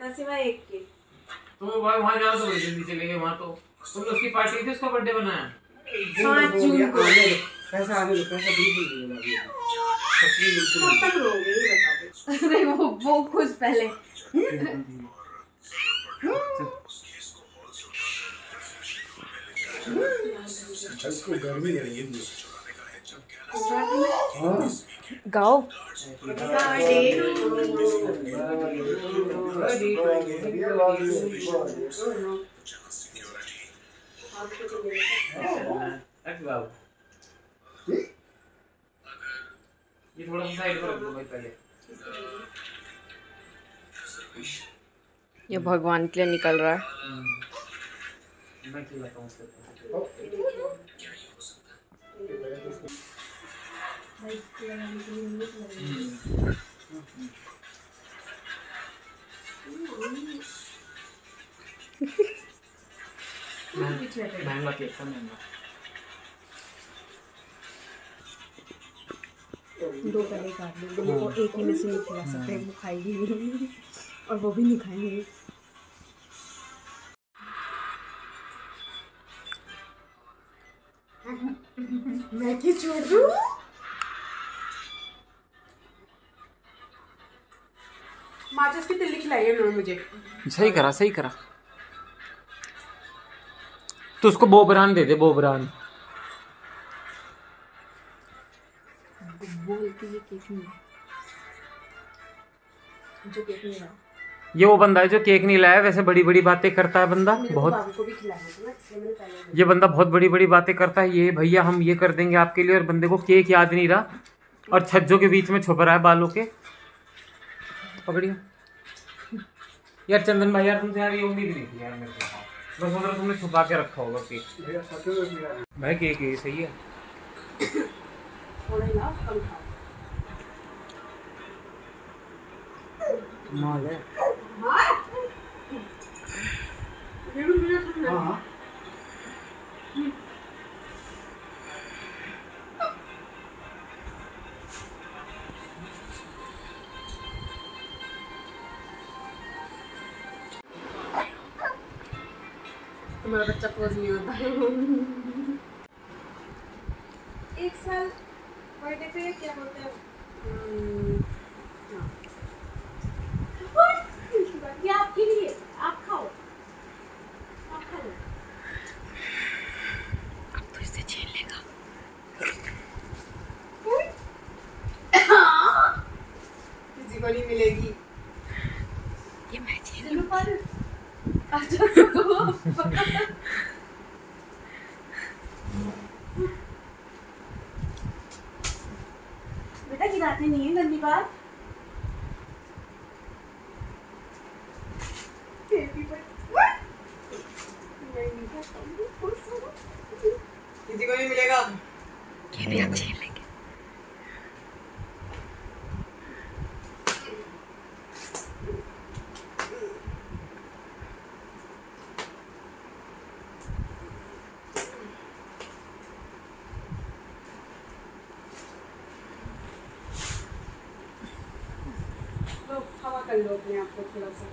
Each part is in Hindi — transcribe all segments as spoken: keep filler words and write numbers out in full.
सिवाय एक के। तो भाई वहाँ जाना तो बड़ी जल्दी चले गए वहाँ तो तुमने उसकी पार्टी थी उसका बर्थडे बनाया पाँच जून को। पैसा आने दो, पैसा बिल्कुल नहीं कब तक रोगे ये बता दो। अरे वो वो कुछ पहले इसको गर्मी लगी गाओ। ये थोड़ा सा साइड पर रख दो भाई पहले। ये भगवान के लिए निकल रहा है। मैं खिलाता हूँ उसको। महंगा केक था महंगा। दो पहले काट लो, दोनों को एक ही में से नहीं खिला सकते, वो खाएगी नहीं और वो भी नहीं खाएंगे। मैं क्या छोड़ दूँ? माचिस की तिल्ली खिलाई है उन्होंने मुझे। सही करा सही करा। तो उसको बोबरान दे दे बोबरान। बोल के ये केक नहीं है, जो केक नहीं है ये वो बंदा है जो केक नहीं लाया, वैसे बड़ी बड़ी बातें करता है बंदा बहुत। बाबू को भी खिलाना था ना, इसलिए मैंने पहले। ये बंदा बहुत बड़ी बड़ी बातें करता है, ये भैया हम ये कर देंगे आपके लिए, और बंदे को केक याद नहीं रहा और छज्जों के बीच में छुप रहा है बालों के। पकड़िए यार चंदन भाई, यार तुमसे यार ये उम्मीद नहीं थी यार मेरे को। बस सोच रहा तुमने छुपा के रखा होगा केक। भाई केक ये सही है। थोड़ा ना कम खाओ। माल है। हाँ हाँ तुम्हारा बच्चा पोज नहीं होता। एक साल बर्थडे पे क्या बोलते हैं, ये आपके लिए, आप खाओ, आप खा लो। अब तो इससे छीन लेगा। किसी को नहीं मिलेगी ये, मैं छीन लूं पर अच्छा बेटा गिराते नहीं है, गंदी बात। किसी को नहीं मिलेगा, ये भी हम छीन लेंगे। हवा कर लो अपने आप को थोड़ा सा।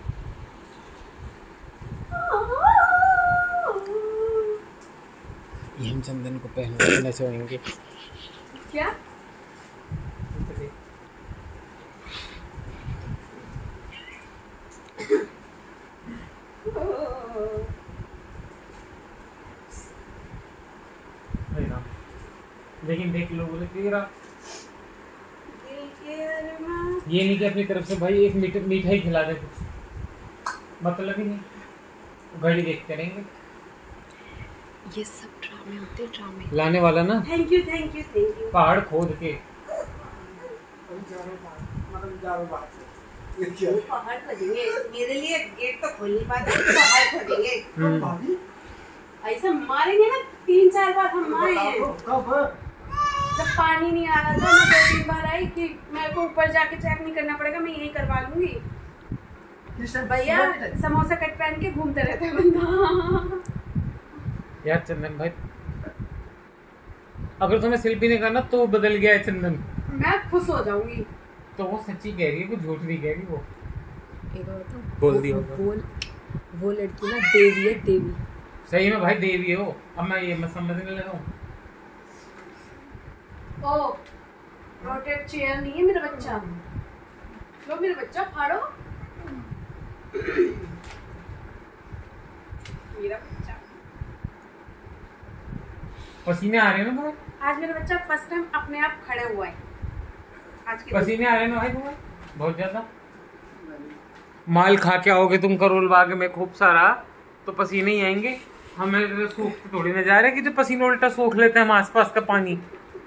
ये हम चंदन को पहले नचवाएंगे। क्या? लेकिन देख लो बोले तेरा ये नहीं कि अपनी तरफ से भाई एक मीठा मिठाई खिला दे, कुछ मतलब ही नहीं, घड़ी देखते रहेंगे। ये सब ड्रामे होते हैं, ड्रामे। लाने वाला ना। Thank you thank you thank you. पहाड़ खोद के पहाड़ खोदेंगे मेरे लिए, गेट तो खोल नहीं पाते, पहाड़ खोदेंगे। ऐसा मारेंगे ना तीन चार बार हम मारे हैं। जब पानी नहीं आ रहा था मैं दो तीन बार आई कि मेरे को ऊपर जाके चेक नहीं करना पड़ेगा, मैं यही करवा लूंगी। भैया समोसा कट पहन के घूमते रहते हैं बंदा। यार चंदन भाई अगर तुम्हें सेल्फी नहीं करना तो बदल गया है चंदन। मैं खुश हो जाऊंगी। तो वो सच्ची कह रही है, वो झूठ नहीं कह रही। वो एक और बताऊं? बोल दिया होगा। वो वो लड़की ना देवी है, देवी। सही में भाई देवी हो। अब मैं ये मैं समझने लगा हूँ। ओ रोटेट चेयर नहीं है मेरा बच्चा। लो मेरा बच्चा फाड़ो। मेरा बच्चा। पसीने आ रहे हैं ना भाई? आज मेरा बच्चा फर्स्ट टाइम अपने आप खड़े हुआ है। आज के पसीने आ रहे हैं ना भाई तुम्हें? बहुत ज्यादा। माल खा के आओगे तुम करोल बाग में खूब सारा, तो पसीने ही आएंगे। हमें तो सूख थोड़ी ना जा रहे कि जो पसीने उल्टा सूख लेते हैं हम आसपास का पानी।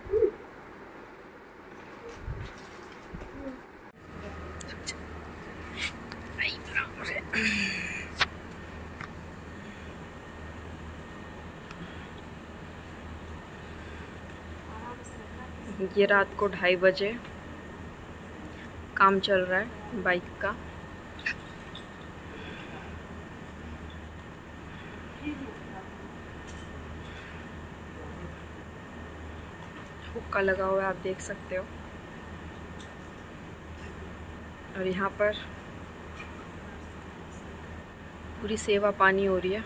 ये रात को ढाई बजे काम चल रहा है बाइक का। हुक्का लगा हुआ है, आप देख सकते हो। और यहाँ पर पूरी सेवा पानी हो रही है।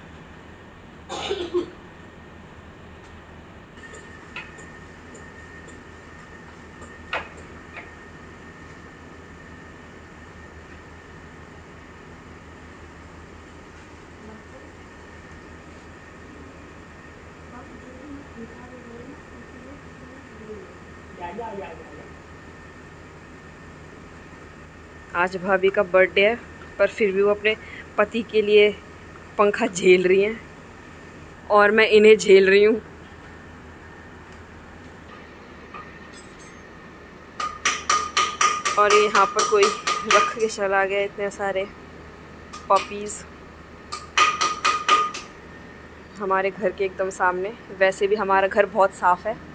आज भाभी का बर्थडे है, पर फिर भी वो अपने पति के लिए पंखा झेल रही हैं और मैं इन्हें झेल रही हूँ। और यहाँ पर कोई रख के चला गया इतने सारे पपीज़ हमारे घर के एकदम सामने। वैसे भी हमारा घर बहुत साफ़ है।